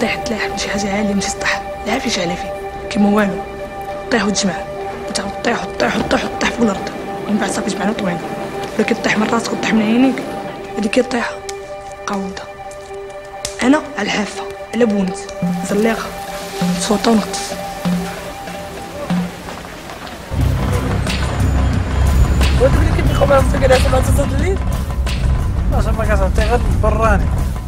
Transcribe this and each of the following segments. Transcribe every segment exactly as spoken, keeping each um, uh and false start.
طيح تلاح ماشي حاجه عاليه ماشي سطح لا فيش على فيه كيما والو طيح وتجمع وتعاود طيح وطيح وطيح وطيح فوق الارض ومن بعد صافي جمعنا طوينا ولا كطيح من راسك وطيح من عينيك هذيك كطيحه قوده. انا على الحافه على بونت زليقه صوته ونقص. وانت اللي كنت تخبر في كده سبعة تصل الليل ما شاء الله كاسه تغد براني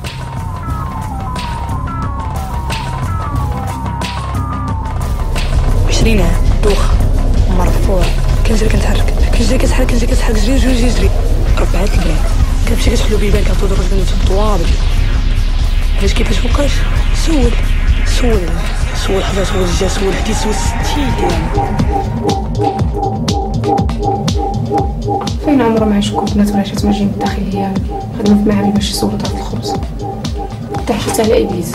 عشرين عام دوخه مرفوع كنجري كنتحرك كنجري كنتحرك كنجري كنتحرك جري جري جري جري ربعات البنات كنمشي كتحلو بيبان كنعطو دروج من الطوابل علاش كيفاش فوقاش سول سول سول حدا سول جا سول حدي سول ستين فين عمره ما عاشوا بنات ولا عاشت ماجين الداخليه خدمه في معامل باش يصوروا طرف الخبز تحشيت على ابليس.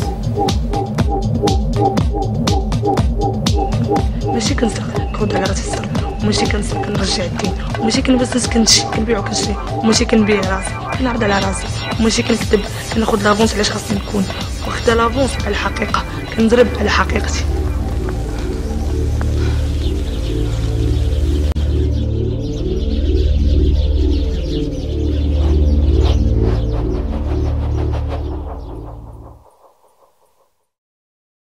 ماشي كنسرق كنرد على راسي السر وماشي كنسرق كنرجع الدين وماشي كنبزز كنشي كنبيع وكنشري وماشي كنبيع راسي كنعرض على راسي وماشي كنكذب كناخد لافونس علاش خاصني نكون واخده لافونس على الحقيقه كنضرب على حقيقتي.